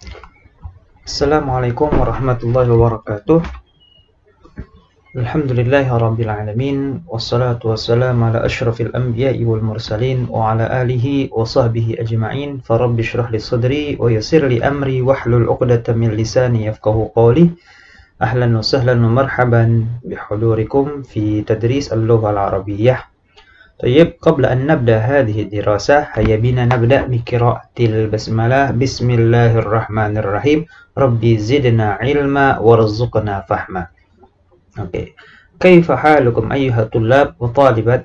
Assalamualaikum warahmatullahi wabarakatuh. Alhamdulillahirabbil alamin wassalatu wassalamu ala asyrafil anbiya'i wal mursalin wa ala alihi wa sahbihi ajma'in. Farabbi shrah li sadri wa yassir li amri wahlul 'uqdatam min lisani yafqahu qawli. Ahlan wa sahlan wa marhaban bihudurikum fi tadris al-lugha al-arabiyyah. طيب قبل أن نبدأ هذه الدراسة هيا بنا نبدأ بقراءة البسملة. بسم الله الرحمن الرحيم. ربي زدنا علما وارزقنا فهما. Oke. Kaifa halukum ayyuhat tullab wa talibat?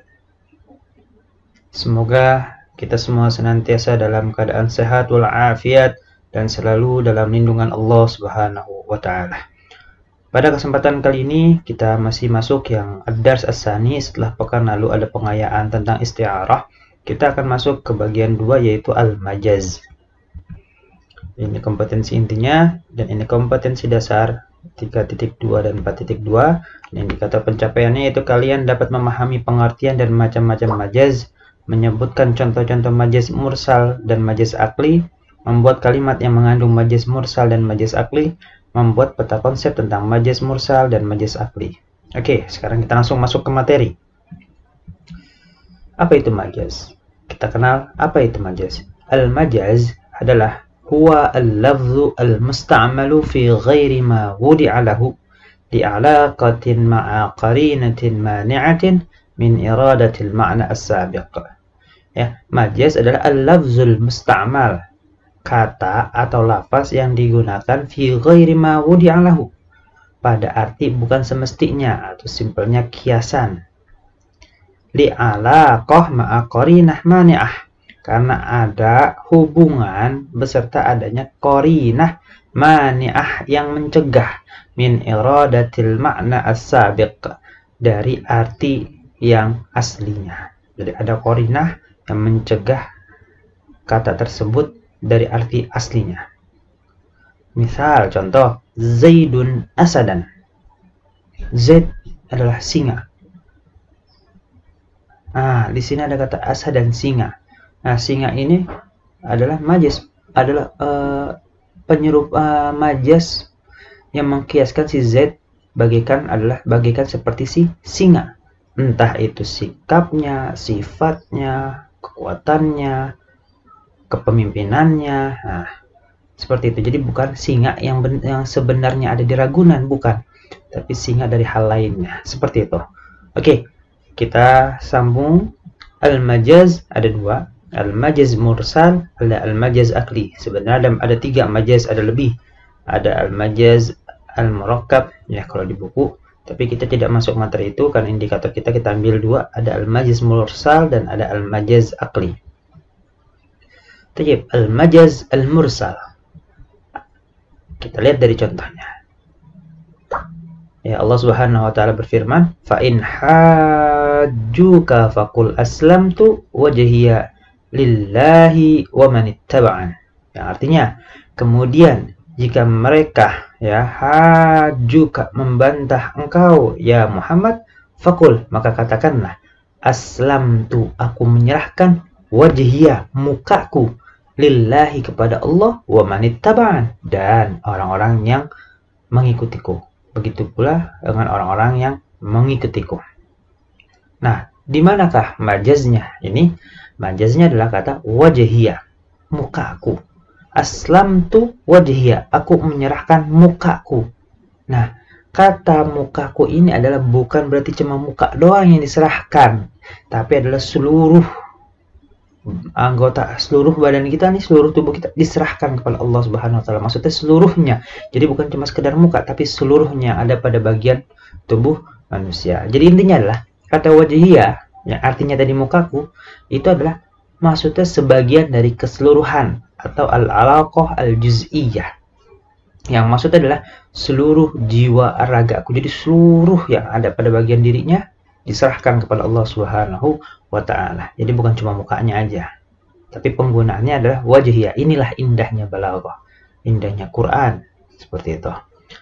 Semoga kita semua senantiasa dalam keadaan sehat wal afiat dan selalu dalam lindungan Allah Subhanahu wa taala. Pada kesempatan kali ini kita masih masuk yang ad-dars as-sani. Setelah pekan lalu ada pengayaan tentang isti'arah, kita akan masuk ke bagian 2 yaitu al-majaz. Ini kompetensi intinya dan ini kompetensi dasar 3.2 dan 4.2. Indikator pencapaiannya yaitu kalian dapat memahami pengertian dan macam-macam majaz, menyebutkan contoh-contoh majaz mursal dan majaz akli, membuat kalimat yang mengandung majaz mursal dan majaz akli, membuat peta konsep tentang majaz mursal dan majaz akli. Oke, sekarang kita langsung masuk ke materi. Apa itu majaz? Kita kenal apa itu majaz. Al-majaz adalah huwa al-lafzu al-musta'malu fi ghairi ma wudi'a lahu li'alaqatin ma'a qarinatin mani'atin min iradatil ma'na as-sabiq. Ya, majaz adalah al-lafzul musta'mal, kata atau lafaz yang digunakan fi ghairi ma wudi'a lahu, pada arti bukan semestinya atau simpelnya kiasan. Li'alaqah ma'a qarinah mani'ah, karena ada hubungan beserta adanya qarinah mani'ah yang mencegah, min iradatil ma'na as-sabiq, dari arti yang aslinya. Jadi ada qarinah yang mencegah kata tersebut dari arti aslinya. Misal contoh, Zaidun asadan. Zaid adalah singa. Di sini ada kata asad dan singa. Singa ini adalah majaz, adalah penyerupa majaz yang mengkiaskan si Zaid bagaikan seperti si singa. Entah itu sikapnya, sifatnya, kekuatannya, kepemimpinannya, seperti itu. Jadi bukan singa yang sebenarnya ada di Ragunan, bukan, tapi singa dari hal lainnya, seperti itu. Oke, kita sambung. Al-majaz ada 2, al-majaz mursal, ada al-majaz akli. Sebenarnya ada 3 majaz, ada lebih. Ada al-majaz al-murakkab ya kalau di buku, tapi kita tidak masuk materi itu karena indikator kita ambil 2, ada al-majaz mursal dan ada al-majaz akli. Tayyib, al-majaz al-mursal. Kita lihat dari contohnya. Ya, Allah Subhanahu wa taala berfirman, "Fa in hajjuka faqul aslamtu wajhiya lillahi wa man ittaba'an." Yang artinya, kemudian jika mereka hajjuka membantah engkau ya Muhammad, faqul, maka katakanlah, aslamtu, aku menyerahkan, wajhiya, mukaku, lillahi, kepada Allah, wa manittaba'an, dan orang-orang yang mengikutiku. Begitu pula dengan orang-orang yang mengikutiku. Nah, di manakah majaznya? Ini majaznya adalah kata wajhiya, mukaku. Aslamtu wajhiya, aku menyerahkan mukaku. Nah, kata mukaku ini adalah bukan berarti cuma muka doang yang diserahkan, tapi adalah seluruh anggota, seluruh badan kita nih, seluruh tubuh kita diserahkan kepada Allah Subhanahu wa taala. Maksudnya seluruhnya. Jadi bukan cuma sekedar muka, tapi seluruhnya ada pada bagian tubuh manusia. Jadi intinya adalah kata wajhiyah yang artinya tadi mukaku itu adalah maksudnya sebagian dari keseluruhan atau al-alaqah al-juz'iyah. Yang maksudnya adalah seluruh jiwa ragaku. Jadi seluruh yang ada pada bagian dirinya diserahkan kepada Allah Subhanahu wa ta'ala. Jadi bukan cuma mukanya aja, tapi penggunaannya adalah wajhiyah. Inilah indahnya balaghah, indahnya Quran, seperti itu.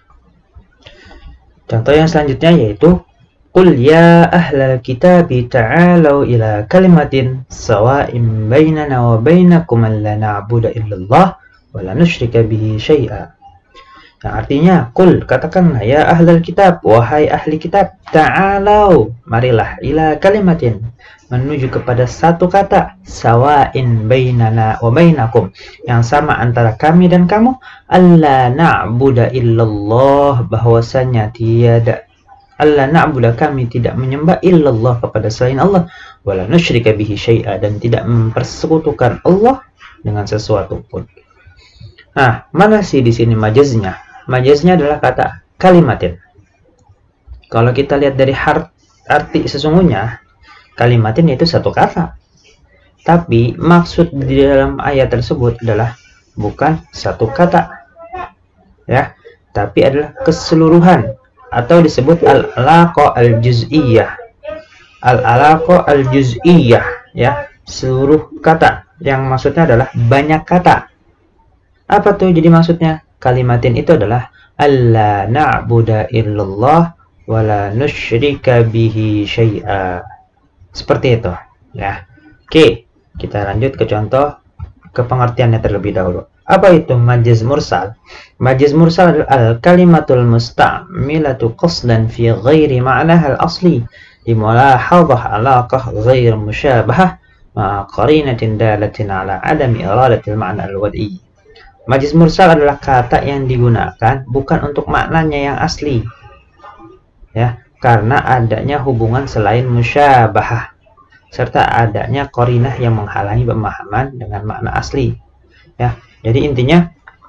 Contoh yang selanjutnya yaitu qul ya ahlal kitabi ta'alau ila kalimatin sawa'im bainana wa bainakum alla na'budu illallah wa la nusyrika bihi syai'a. Yang artinya, qul, katakanlah ya ahlal kitab, wahai ahli kitab, ta'alau, marilah, ila kalimatin, menuju kepada satu kata, sawa'in bainana wa bainakum, yang sama antara kami dan kamu, alla na'budu illallah, bahwasanya tiada, alla na'budu, kami tidak menyembah illallah, kepada selain Allah, wala nusyrika bihi syai'a, dan tidak mempersekutukan Allah dengan sesuatu pun. Nah, mana sih di sini majaznya? Majaznya adalah kata kalimatin. Kalau kita lihat dari arti sesungguhnya, kalimatin itu satu kata. Tapi maksud di dalam ayat tersebut adalah bukan satu kata, ya, tapi adalah keseluruhan, atau disebut al-alaqah al-juz'iyah. Al-alaqah al-juz'iyah, ya, seluruh kata, yang maksudnya adalah banyak kata. Apa tuh jadi maksudnya? Kalimatin itu adalah alla na'budu illallah wa la nusyrika bihi syai'a. Seperti itu, ya. Oke, kita lanjut ke contoh, ke pengertiannya terlebih dahulu. Apa itu majaz mursal? Majaz mursal adalah al-kalimatul musta'milatu qasdan fi ghairi ma'naha al-asli limulahadhah alaqah ghair musyabahah ma'a qarinatin dalatin ala adami iradatil ma'na al-wad'i. Majaz mursal adalah kata yang digunakan bukan untuk maknanya yang asli, ya, karena adanya hubungan selain musyabahah, serta adanya qarinah yang menghalangi pemahaman dengan makna asli, ya. Jadi intinya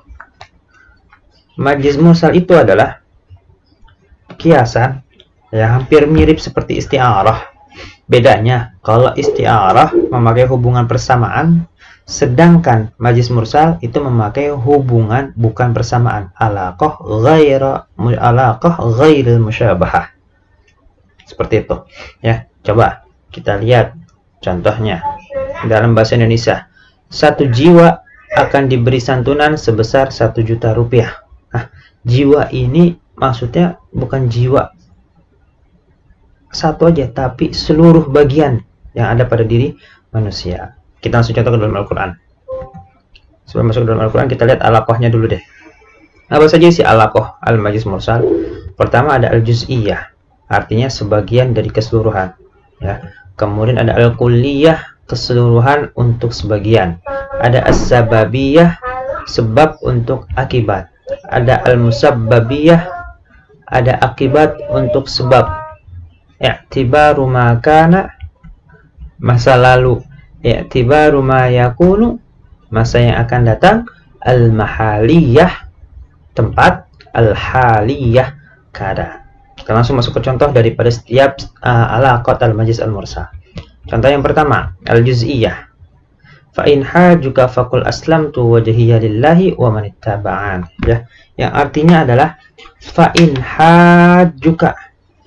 majaz mursal itu adalah kiasan yang hampir mirip seperti isti'arah. Bedanya, kalau isti'arah memakai hubungan persamaan, sedangkan majaz mursal itu memakai hubungan bukan persamaan, alaqah ghairil musyabahah. Seperti itu, ya. Coba kita lihat contohnya dalam bahasa Indonesia. 1 jiwa akan diberi santunan sebesar 1 juta rupiah. Nah, jiwa ini maksudnya bukan jiwa satu aja, tapi seluruh bagian yang ada pada diri manusia. Kita langsung contoh ke dalam Al-Quran. Sebelum masuk ke dalam Al-Quran, kita lihat alaqahnya dulu deh. Apa saja isi alaqah al-majaz mursal? Pertama ada al-juz'iyah, artinya sebagian dari keseluruhan, ya. Kemudian ada al-kulliyah, keseluruhan untuk sebagian. Ada as-sababiyah, sebab untuk akibat. Ada al-musabbabiyah, ada akibat untuk sebab. I'tibaru ma kana, masa lalu. I'tibaru ma yakunu, masa yang akan datang. Al-mahaliyah, tempat. Al-haliyah, keadaan. Kita langsung masuk ke contoh daripada setiap alaqat al-majaz al-mursal. Contoh yang pertama, al-juz'iyah. Fa in hajuka faqul aslamtu wajhiya lillahi wa man ittaba'an, ya. Yang artinya adalah fa in hajuka,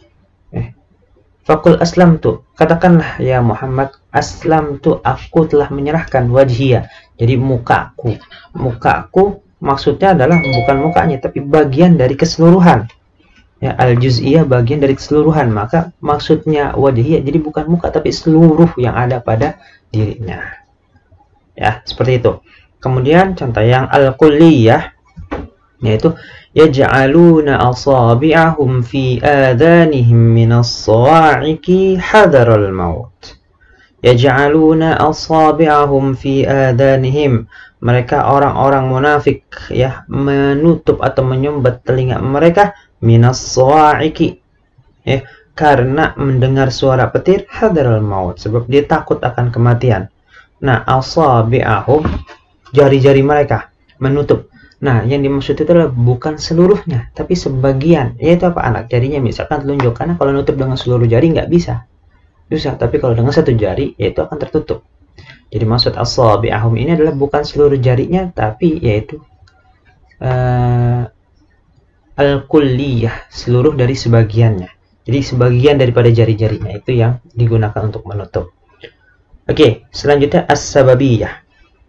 faqul aslamtu, katakanlah ya Muhammad, aslamtu, aku telah menyerahkan, wajhiya, jadi mukaku. Mukaku maksudnya adalah bukan mukanya, tapi bagian dari keseluruhan. Ya, al-juz'iyah bagian dari keseluruhan, maka maksudnya wajhiyah jadi bukan muka tapi seluruh yang ada pada dirinya. Ya, seperti itu. Kemudian contoh yang al-kulliyah, yaitu yaj'aluna asabi'ahum fi adhanihim minas sawa'iqi hadaral maut. Yaj'aluna asabi'ahum fi adhanihim, mereka orang-orang munafik, ya, menutup atau menyumbat telinga mereka minas sawa'iqi, ya, karena mendengar suara petir, hadaral maut, sebab dia takut akan kematian. Nah, asabi'ahum, jari-jari mereka menutup. Nah, yang dimaksud itu adalah bukan seluruhnya, tapi sebagian. Yaitu apa? Anak jarinya misalkan telunjuk, karena kalau nutup dengan seluruh jari nggak bisa, susah. Tapi kalau dengan satu jari, yaitu akan tertutup. Jadi maksud asabi'ahum ini adalah bukan seluruh jarinya, tapi yaitu al-kulliyah, seluruh dari sebagiannya. Jadi sebagian daripada jari-jarinya itu yang digunakan untuk menutup. Oke, selanjutnya as-sababiyah.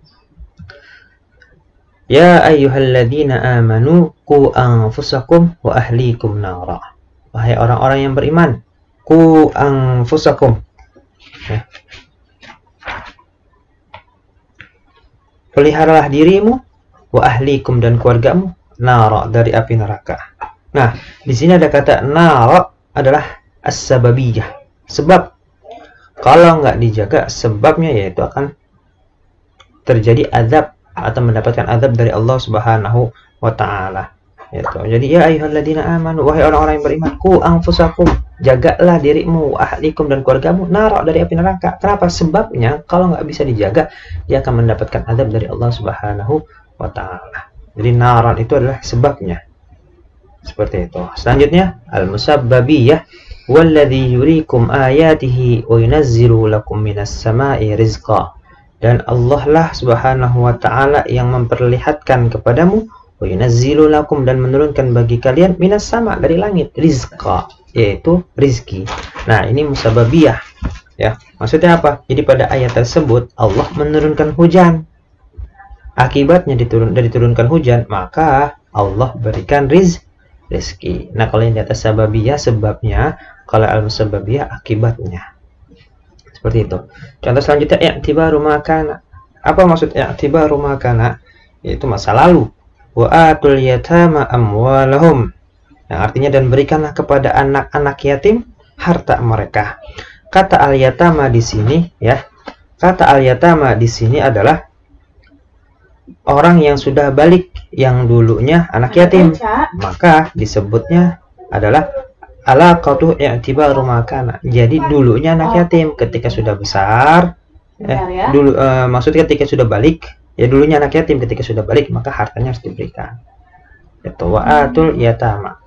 Ya ayyuhalladzina amanu qu anfusakum wa ahlikum nara. Wahai orang-orang yang beriman, qu anfusakum, ya, peliharalah dirimu wa ahlikum dan keluargamu nara dari api neraka. Nah, di sini ada kata nara adalah as-sababiyah, sebab. Kalau nggak dijaga sebabnya, yaitu akan terjadi azab atau mendapatkan azab dari Allah Subhanahu wa taala. Jadi ya ayyuhalladzina amanu, wahai orang-orang yang beriman, ku anfusakum, jagalah dirimu, ahlikum dan keluargamu nara dari api neraka. Kenapa? Sebabnya kalau nggak bisa dijaga, dia akan mendapatkan azab dari Allah Subhanahu wa taala. Jadi naran itu adalah sebabnya. Seperti itu. Selanjutnya al-musabbabiyah, walladzi yuriikum ayatihi wa yunazzilu lakum minas samaa'i rizqa. Dan Allah lah Subhanahu wa taala yang memperlihatkan kepadamu, wa yunazzilu lakum, dan menurunkan bagi kalian, minas sama, dari langit, rizqa, yaitu rizki. Nah, ini musababiyah ya. Maksudnya apa? Jadi pada ayat tersebut Allah menurunkan hujan. Akibatnya diturunkan hujan, maka Allah berikan rizki. Nah, kalau yang di atas sababiyah sebabnya, kalau al-musababiyah akibatnya. Seperti itu. Contoh selanjutnya i'tibaru ma kana. Apa maksud i'tibaru ma kana? Yaitu masa lalu. Wa atul yatama amwalahum. Yang artinya dan berikanlah kepada anak-anak yatim harta mereka. Kata al-yatama di sini ya. Kata al-yatama di sini adalah orang yang sudah balik, yang dulunya anak yatim, maka disebutnya adalah alaqatu i'tibaru ma kana. Jadi dulunya anak yatim, ketika sudah besar maksudnya ketika sudah balik, ya dulunya anak yatim, ketika sudah balik maka hartanya harus diberikan. Itu wa'atul yatama.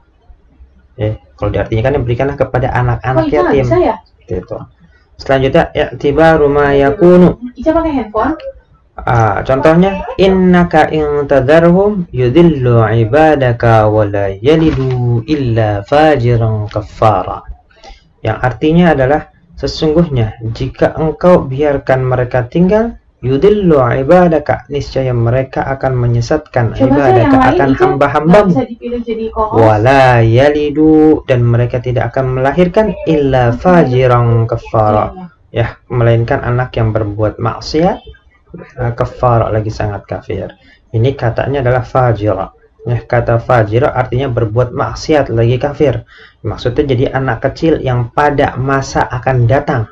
Kalau diartinya kan berikanlah kepada anak-anak yatim. Itu. Selanjutnya i'tibaru ma yakunu. Pakai handphone. Contohnya innaka in tadarhum yudillu ibadaka wa la yalidu illa fajiran kaffara. Yang artinya adalah sesungguhnya jika engkau biarkan mereka tinggal, yudillu ibadaka, niscaya mereka akan menyesatkan ibadaka, akan hamba-hambamu, wa la yalidu, dan mereka tidak akan melahirkan illa fajiran kaffara, ya, melainkan anak yang berbuat maksiat kafar, lagi sangat kafir. Ini katanya adalah fajira. Ya, kata fajira artinya berbuat maksiat lagi kafir. Maksudnya jadi anak kecil yang pada masa akan datang,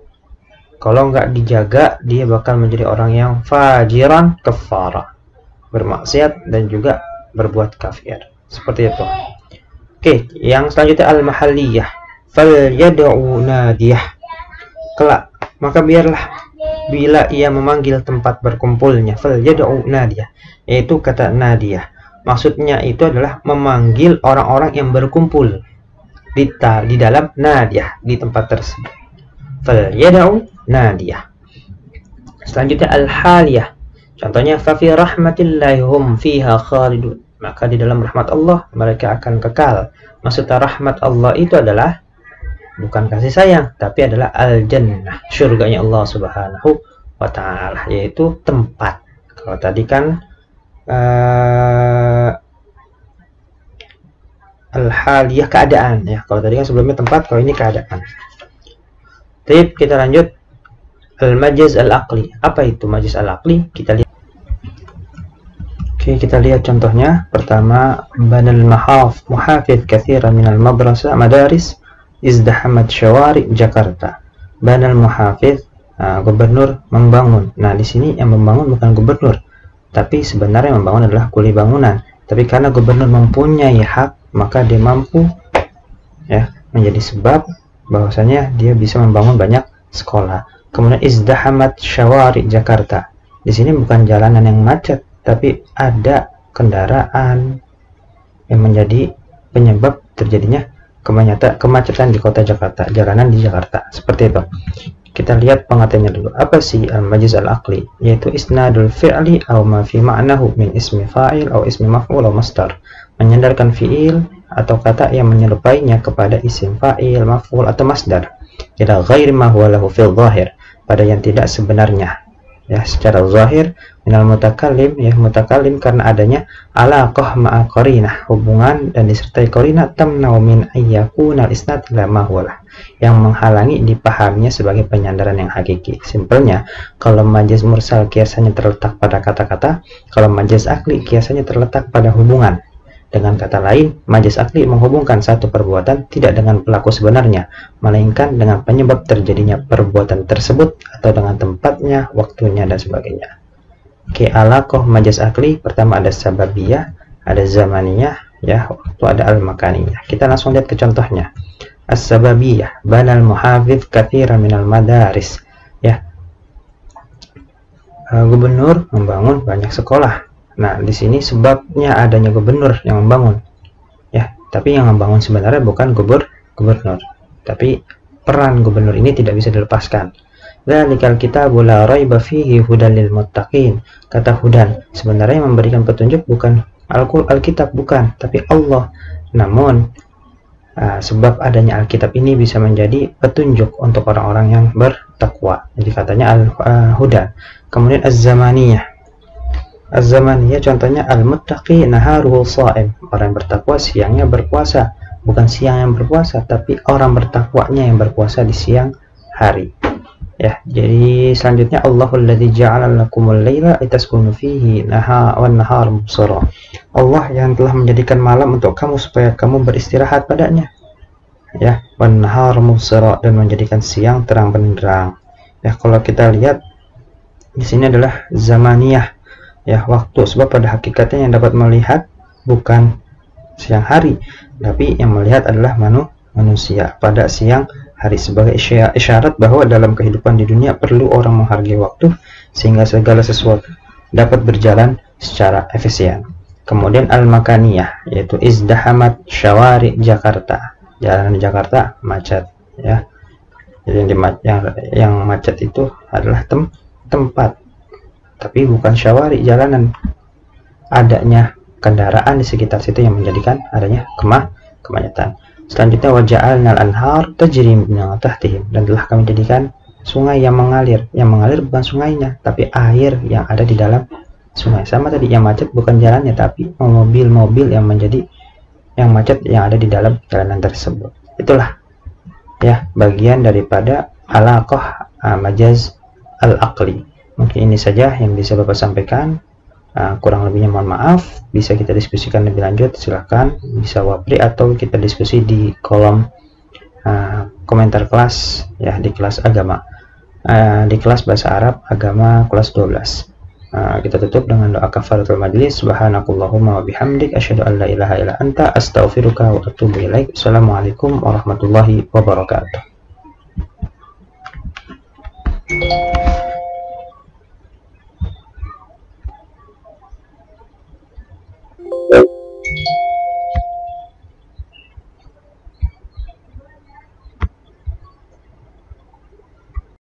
kalau nggak dijaga, dia bakal menjadi orang yang fajiran kafara, bermaksiat dan juga berbuat kafir. Seperti itu. Oke, yang selanjutnya al-mahalliyah, fal yad'u nadiyah. Kelak, maka biarlah bila ia memanggil tempat berkumpulnya, fal yad'u nadiyah, yaitu kata nadiyah. Maksudnya itu adalah memanggil orang-orang yang berkumpul di dalam nadiyah, di tempat tersebut. Fal yad'u nadiyah. Selanjutnya al-haliyah. Contohnya fa fi rahmatillahi hum fiha khalidun. Maka di dalam rahmat Allah mereka akan kekal. Maksudnya rahmat Allah itu adalah bukan kasih sayang, tapi adalah al-jannah, surganya Allah Subhanahu wa ta'ala, yaitu tempat. Kalau tadi kan al-haliyah keadaan ya. Kalau tadi kan sebelumnya tempat, kalau ini keadaan. Baik, kita lanjut. Al-majaz al-aqli. Apa itu majaz al-aqli? Kita lihat. Oke, kita lihat contohnya. Pertama, banal muhafidh katsiran minal madaris izdahamat syawari Jakarta. Banal muhafidh, gubernur membangun. Nah, di sini yang membangun bukan gubernur, tapi sebenarnya yang membangun adalah kuli bangunan. Tapi karena gubernur mempunyai hak, maka dia mampu ya menjadi sebab bahwasanya dia bisa membangun banyak sekolah. Kemudian izdahamat syawari Jakarta. Di sini bukan jalanan yang macet, tapi ada kendaraan yang menjadi penyebab terjadinya kemacetan di kota Jakarta, jalanan di Jakarta. Seperti itu. Kita lihat pengertiannya dulu. Apa sih al-majaz al-aqli? Yaitu isnadul fi'li aw ma fi ma'nahu min ismi fa'il aw ismi maf'ul aw masdar. Menyandarkan fi'il atau kata yang menyerupainya kepada isim fa'il, maf'ul atau masdar. Ila ghairi ma huwa lahu fil zahir, pada yang tidak sebenarnya. Ya, secara zahir minal mutakallim, ya mutakallim karena adanya alaqah ma'a qarinah, hubungan dan disertai qarinah tamna'u min ayyakuna al-isnad ila ma huwa lah. yang menghalangi dipahaminya sebagai penyandaran yang hakiki. Simpelnya, kalau majaz mursal kiasannya terletak pada kata-kata, kalau majaz akli kiasannya terletak pada hubungan. Dengan kata lain, majaz akli menghubungkan satu perbuatan tidak dengan pelaku sebenarnya, melainkan dengan penyebab terjadinya perbuatan tersebut atau dengan tempatnya, waktunya, dan sebagainya. Oke, alaqah majaz akli, pertama ada sababiyah, ada zamaniyah, ya, waktu ada al-makaniyah. Kita langsung lihat ke contohnya. As-sababiyah, banal muhafidz katsiran minal madaris, ya. Gubernur membangun banyak sekolah. Nah, di sini sebabnya adanya gubernur yang membangun, ya. Tapi yang membangun sebenarnya bukan gubernur, tapi peran gubernur ini tidak bisa dilepaskan. Dzalikal kitabu la raiba fihi hudan lil muttaqin. Kata hudan sebenarnya yang memberikan petunjuk bukan Alkitab, bukan, tapi Allah. Namun sebab adanya Alkitab ini bisa menjadi petunjuk untuk orang-orang yang bertakwa. Jadi katanya al-huda. Kemudian az-zamaniyah. Az-zamaniyah contohnya al-muttaqi naharuhu sha'im. Orang yang bertakwa siangnya berpuasa. Bukan siang yang berpuasa, tapi orang bertakwanya yang berpuasa di siang hari. Ya, jadi selanjutnya Allahul ladzi ja'ala lakumul laila litaskunu fihi wan nahar mubsira. Allah yang telah menjadikan malam untuk kamu supaya kamu beristirahat padanya. Ya, wan nahar mubsira, dan menjadikan siang terang benderang. Ya, kalau kita lihat di sini adalah zamaniyah, ya, waktu, sebab pada hakikatnya yang dapat melihat bukan siang hari, tapi yang melihat adalah manusia pada siang hari, sebagai isyarat bahwa dalam kehidupan di dunia perlu orang menghargai waktu sehingga segala sesuatu dapat berjalan secara efisien. Kemudian al-makaniyah, yaitu izdahamat syawari Jakarta, jalanan Jakarta macet, ya. Jadi yang macet itu adalah tempat, tapi bukan syawari, jalanan. Adanya kendaraan di sekitar situ yang menjadikan adanya kemacetan. Selanjutnya waja'alnal anhar tajri min tahtihim, dan telah kami jadikan sungai yang mengalir bukan sungainya, tapi air yang ada di dalam sungai. Sama tadi, yang macet bukan jalannya, tapi mobil-mobil yang menjadi yang macet yang ada di dalam jalanan tersebut. Itulah, ya, bagian daripada alaqah majaz al-aqli. Mungkin ini saja yang bisa Bapak sampaikan. Kurang lebihnya mohon maaf. Bisa kita diskusikan lebih lanjut, silahkan bisa wapri atau kita diskusi di kolom komentar kelas, ya, di kelas agama, di kelas bahasa Arab agama kelas 12. Kita tutup dengan doa kafaratul majlis. Subhanakallahumma wa bihamdik asyhadu an la ilaha illa anta astaghfiruka wa atubu ilaik. Assalamualaikum warahmatullahi wabarakatuh.